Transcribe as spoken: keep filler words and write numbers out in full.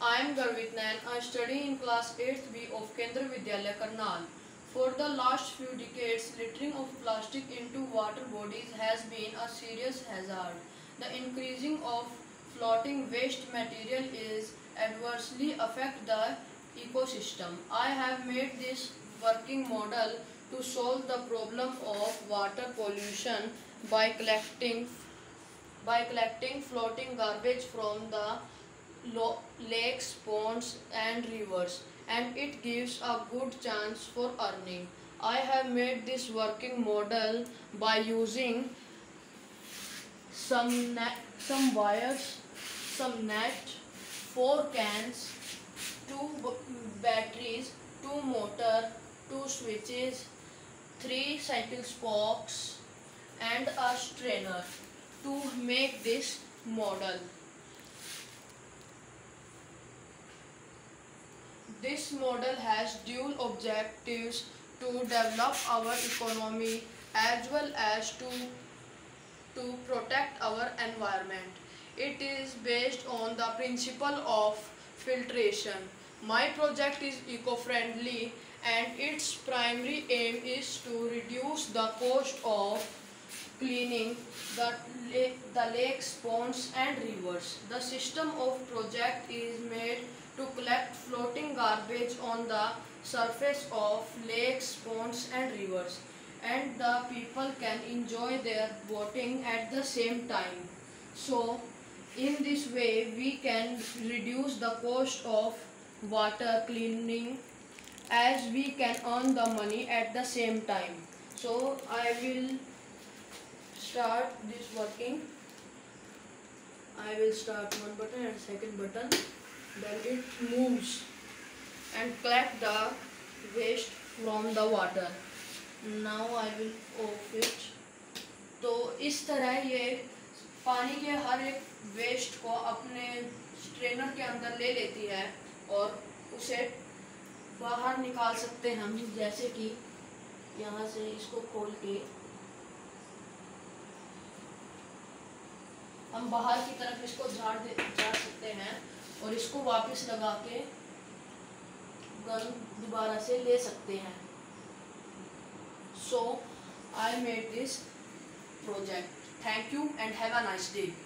I am Garvit Nain. I study in class eighth B of Kendra Vidyalaya Karnal. For the last few decades, littering of plastic into water bodies has been a serious hazard. The increasing of floating waste material is adversely affect the ecosystem. I have made this working model to solve the problem of water pollution by collecting by collecting floating garbage from the lakes, ponds and rivers, and it gives a good chance for earning. I have made this working model by using some net, some wires, some net, four cans, two batteries, two motor, two switches, three cycle spokes and a strainer to make this model. This model has dual objectives to develop our economy as well as to, to protect our environment. It is based on the principle of filtration. My project is eco-friendly and its primary aim is to reduce the cost of cleaning the, the lakes, ponds and rivers. The system of project is made to collect floating garbage on the surface of lakes, ponds and rivers, and the people can enjoy their boating at the same time. So in this way we can reduce the cost of water cleaning as we can earn the money at the same time. So I will start this working. I will start one button and second button. Then it moves and collect the waste from the water. Now I will off it. तो इस तरह ये पानी के हर एक waste को अपने strainer के अंदर ले लेती है और उसे बाहर निकाल सकते हैं हम, जैसे कि यहाँ से इसको खोल के हम बाहर की तरफ इसको झाड़ दे झाड़ सकते हैं और इसको वापस लगा के गन दोबारा से ले सकते हैं. So I made this project. Thank you and have a nice day.